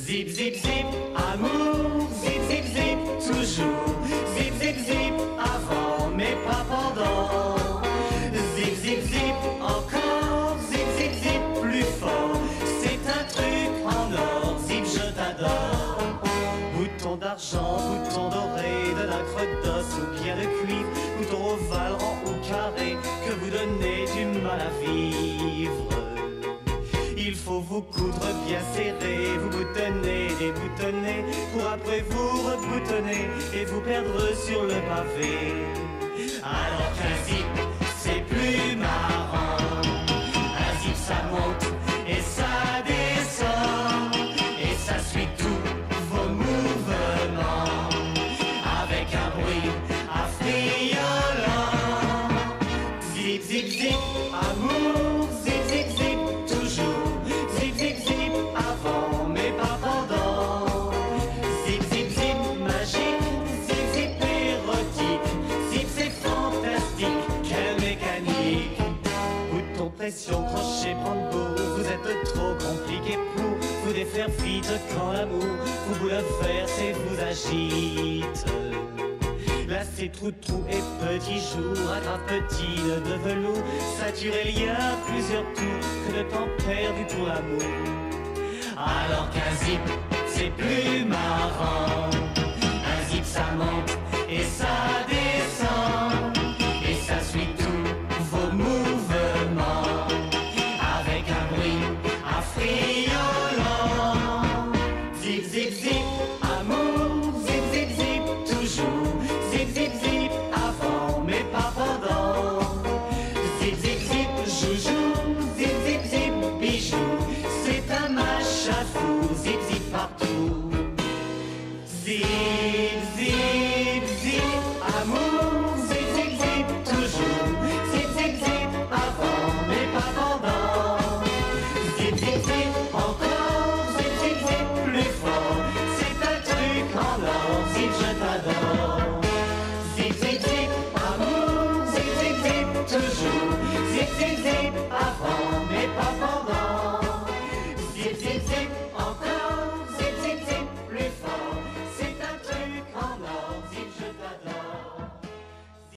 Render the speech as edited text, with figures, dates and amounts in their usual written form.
Zip, zip, zip, amour, zip, zip, zip, toujours. Zip, zip, zip, avant, mais pas pendant. Zip, zip, zip, encore, zip, zip, zip, plus fort. C'est un truc en or, zip, je t'adore. Bouton d'argent, bouton doré, de nacre d'os ou bien de cuivre, bouton ovale, rond ou carré, que vous donnez du mal à vivre. Il faut vous coudre bien serré, vous boutonner, déboutonner, pour après vous reboutonner et vous perdre sur le pavé. Alors qu'un zip, c'est plus marrant. Un zip, ça monte et ça descend, et ça suit tous vos mouvements, avec un bruit affriolant. Zip, zip, zip, amour, zip, zip, zip, toujours. Zip, zip, zip, avant, mais pas pendant. Zip, zip, zip, magique, zip, zip, érotique. Zip, c'est fantastique, quelle mécanique. Bouton, pression, crochet, brandebourg, vous êtes trop compliqué pour vous défaire vite quand l'amour vous bouleverse et vous agite. Là c'est trou-trou et petit jour, attrape petit nœud de velours, saturé il y a plusieurs tours, que de temps perdu pour l'amour. Alors qu'un zip, c'est plus marrant. Un zip, ça monte et ça descend, et ça suit tous vos mouvements, avec un bruit affriolant. Zip, zip, zip, amour, zip, zip, zip, toujours. Zip, zip, zip, avant, mais pas pendant. Zip, zip, zip, joujou, zip, zip, zip, bijou. C'est un match à fou, zip, zip partout. Zip, zip, zip, amour, zip, zip, zip, toujours. Zip, zip, zip, avant, mais pas pendant. Zip, zip, zip, encore, zip, zip, zip, plus fort. C'est un truc en or, zip, je t'adore. Zip, zip, zip, amour, zip, zip, zip, toujours. Zip, zip, zip.